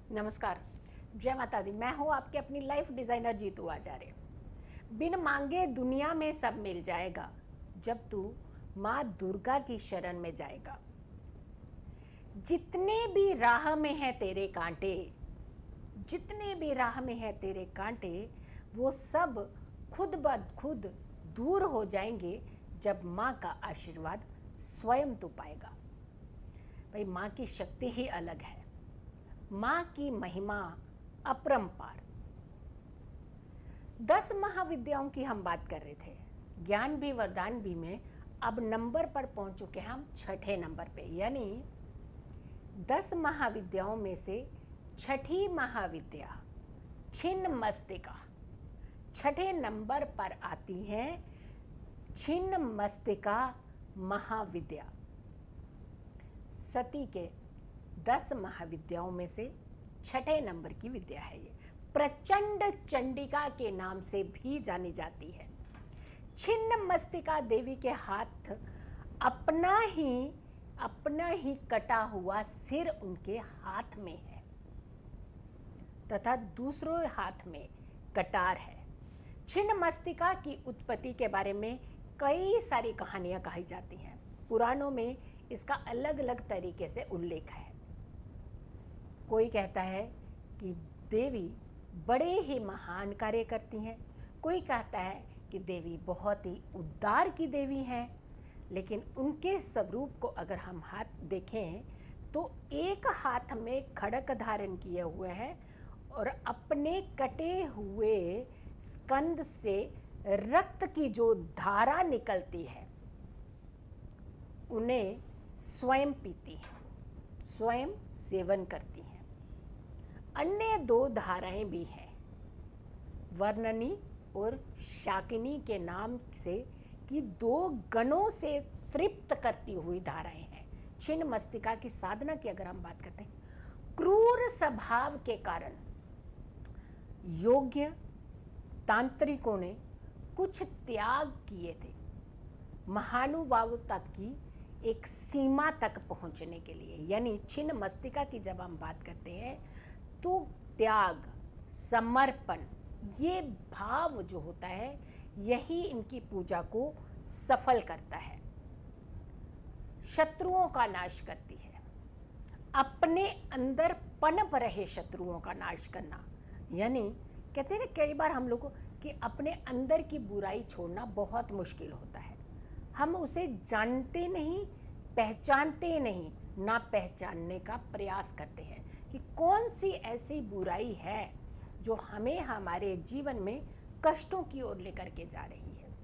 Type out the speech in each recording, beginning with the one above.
नमस्कार, जय माता दी। मैं हूँ आपके अपनी लाइफ डिज़ाइनर जीतू आचार्य। बिन मांगे दुनिया में सब मिल जाएगा जब तू माँ दुर्गा की शरण में जाएगा। जितने भी राह में है तेरे कांटे, जितने भी राह में है तेरे कांटे, वो सब खुद ब खुद दूर हो जाएंगे जब माँ का आशीर्वाद स्वयं तू पाएगा। भाई, माँ की शक्ति ही अलग है, माँ की महिमा अपरंपार। 10 महाविद्याओं की हम बात कर रहे थे, ज्ञान भी वरदान भी में अब नंबर पर पहुंच चुके हैं हम 6ठे नंबर पे। यानी 10 महाविद्याओं में से 6ठी महाविद्या छिन्नमस्तिका 6ठे नंबर पर आती है। छिन्नमस्तिका महाविद्या सती के 10 महाविद्याओं में से 6ठे नंबर की विद्या है। ये प्रचंड चंडिका के नाम से भी जानी जाती है। छिन्नमस्तिका देवी के हाथ अपना ही कटा हुआ सिर उनके हाथ में है तथा दूसरे हाथ में कटार है। छिन्नमस्तिका की उत्पत्ति के बारे में कई सारी कहानियां कही जाती हैं। पुराणों में इसका अलग अलग तरीके से उल्लेख है। कोई कहता है कि देवी बड़े ही महान कार्य करती हैं, कोई कहता है कि देवी बहुत ही उदार की देवी हैं। लेकिन उनके स्वरूप को अगर हम हाथ देखें तो एक हाथ में खड़क धारण किए हुए हैं और अपने कटे हुए स्कंद से रक्त की जो धारा निकलती है उन्हें स्वयं पीती है, स्वयं सेवन करती हैं। अन्य 2 धाराएं भी हैं, वर्णनी और शाकिनी के नाम से, कि 2 गणों से तृप्त करती हुई धाराएं हैं। छिन्नमस्तिका की साधना की अगर हम बात करते हैं, क्रूर स्वभाव के कारण योग्य तांत्रिकों ने कुछ त्याग किए थे महानुभावता की एक सीमा तक पहुंचने के लिए। यानी छिन्नमस्तिका की जब हम बात करते हैं तो त्याग, समर्पण, ये भाव जो होता है यही इनकी पूजा को सफल करता है। शत्रुओं का नाश करती है, अपने अंदर पनप रहे शत्रुओं का नाश करना। यानी कहते हैं ना कई बार हम लोग को कि अपने अंदर की बुराई छोड़ना बहुत मुश्किल होता है। हम उसे जानते नहीं, पहचानते नहीं, ना पहचानने का प्रयास करते हैं कि कौन सी ऐसी बुराई है जो हमें हमारे जीवन में कष्टों की ओर लेकर के जा रही है।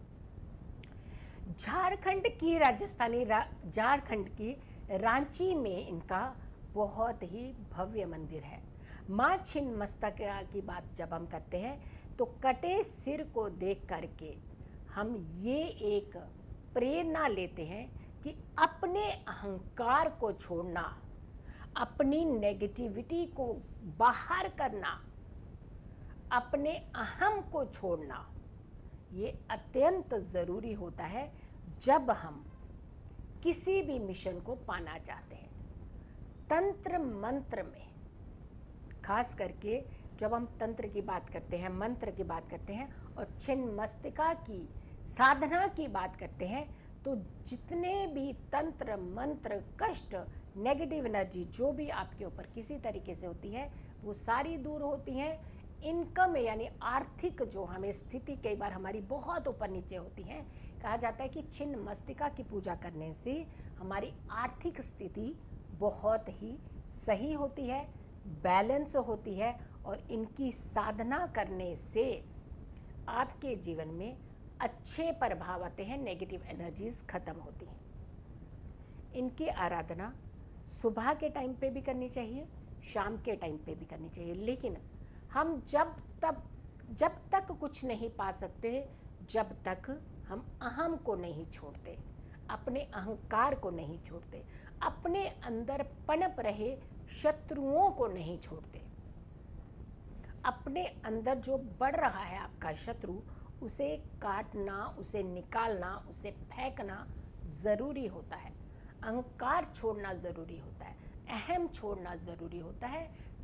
झारखंड की रांची में इनका बहुत ही भव्य मंदिर है। माँ छिन्नमस्तिका की बात जब हम करते हैं तो कटे सिर को देख करके हम ये एक प्रेरणा लेते हैं कि अपने अहंकार को छोड़ना, अपनी नेगेटिविटी को बाहर करना, अपने अहम को छोड़ना, ये अत्यंत ज़रूरी होता है जब हम किसी भी मिशन को पाना चाहते हैं। तंत्र मंत्र में खास करके जब हम तंत्र की बात करते हैं, मंत्र की बात करते हैं और छिन्नमस्तिका की साधना की बात करते हैं तो जितने भी तंत्र मंत्र, कष्ट, नेगेटिव एनर्जी जो भी आपके ऊपर किसी तरीके से होती है वो सारी दूर होती हैं। इनकम यानी आर्थिक जो हमें स्थिति कई बार हमारी बहुत ऊपर नीचे होती है, कहा जाता है कि छिन्नमस्तिका की पूजा करने से हमारी आर्थिक स्थिति बहुत ही सही होती है, बैलेंस होती है और इनकी साधना करने से आपके जीवन में अच्छे प्रभाव आते हैं, नेगेटिव एनर्जीज खत्म होती हैं। इनकी आराधना सुबह के टाइम पे भी करनी चाहिए, शाम के टाइम पे भी करनी चाहिए। लेकिन हम जब तक कुछ नहीं पा सकते जब तक हम अहम को नहीं छोड़ते, अपने अहंकार को नहीं छोड़ते, अपने अंदर पनप रहे शत्रुओं को नहीं छोड़ते, अपने अंदर जो बढ़ रहा है आपका शत्रु उसे काटना, उसे निकालना, उसे फेंकना ज़रूरी होता है। अहंकार छोड़ना ज़रूरी होता है, अहम छोड़ना ज़रूरी होता है,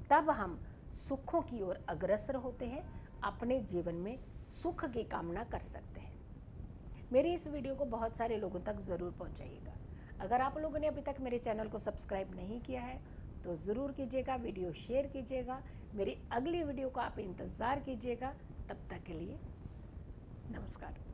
तब हम सुखों की ओर अग्रसर होते हैं, अपने जीवन में सुख की कामना कर सकते हैं। मेरी इस वीडियो को बहुत सारे लोगों तक ज़रूर पहुंचाइएगा। अगर आप लोगों ने अभी तक मेरे चैनल को सब्सक्राइब नहीं किया है तो ज़रूर कीजिएगा, वीडियो शेयर कीजिएगा। मेरी अगली वीडियो का आप इंतज़ार कीजिएगा। तब तक के लिए नमस्कार।